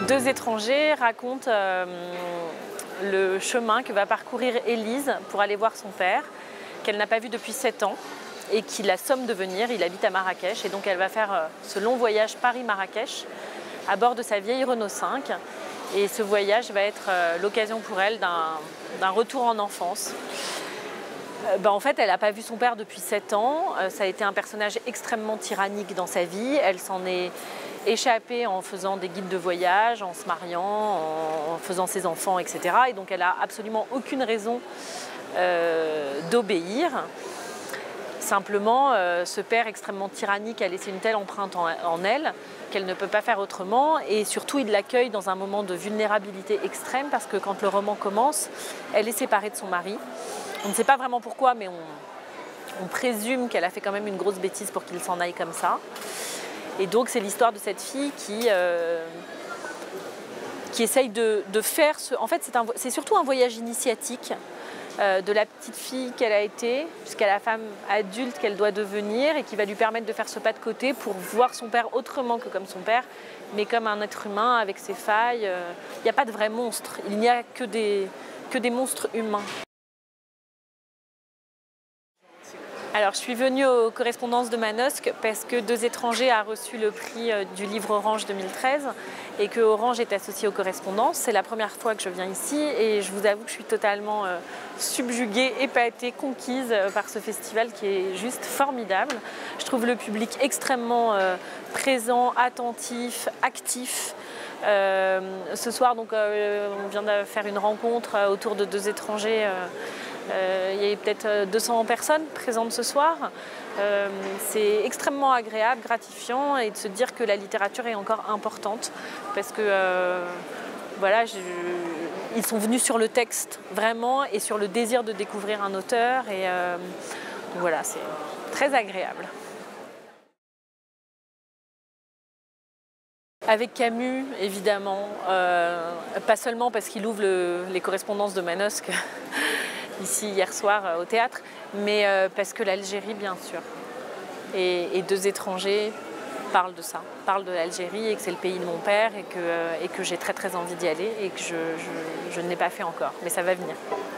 Deux étrangers racontent le chemin que va parcourir Élise pour aller voir son père, qu'elle n'a pas vu depuis 7 ans et qui la somme de venir. Il habite à Marrakech et donc elle va faire ce long voyage Paris-Marrakech à bord de sa vieille Renault 5. Et ce voyage va être l'occasion pour elle d'un retour en enfance. En fait, elle n'a pas vu son père depuis 7 ans. Ça a été un personnage extrêmement tyrannique dans sa vie. Elle s'en est échappée en faisant des guides de voyage, en se mariant, en faisant ses enfants, etc. Et donc elle n'a absolument aucune raison d'obéir. Simplement, ce père extrêmement tyrannique a laissé une telle empreinte en elle qu'elle ne peut pas faire autrement. Et surtout, il l'accueille dans un moment de vulnérabilité extrême parce que quand le roman commence, elle est séparée de son mari. On ne sait pas vraiment pourquoi, mais on présume qu'elle a fait quand même une grosse bêtise pour qu'il s'en aille comme ça. Et donc, c'est l'histoire de cette fille qui essaye de faire ce... En fait, c'est surtout un voyage initiatique de la petite fille qu'elle a été jusqu'à la femme adulte qu'elle doit devenir et qui va lui permettre de faire ce pas de côté pour voir son père autrement que comme son père, mais comme un être humain avec ses failles. Il n'y a pas de vrais monstres, il n'y a que des monstres humains. Alors, je suis venue aux correspondances de Manosque parce que Deux étrangers a reçu le prix du livre Orange 2013 et que Orange est associé aux correspondances. C'est la première fois que je viens ici et je vous avoue que je suis totalement subjuguée, épatée, conquise par ce festival qui est juste formidable. Je trouve le public extrêmement présent, attentif, actif. Ce soir, donc, on vient de faire une rencontre autour de Deux étrangers. Il y a peut-être 200 personnes présentes ce soir. C'est extrêmement agréable, gratifiant et de se dire que la littérature est encore importante parce que voilà, ils sont venus sur le texte vraiment et sur le désir de découvrir un auteur et voilà, c'est très agréable. Avec Camus, évidemment, pas seulement parce qu'il ouvre les correspondances de Manosque ici hier soir au théâtre, mais parce que l'Algérie, bien sûr. Et Deux étrangers parlent de ça, parlent de l'Algérie et que c'est le pays de mon père et que j'ai très très envie d'y aller et que je ne l'ai pas fait encore, mais ça va venir.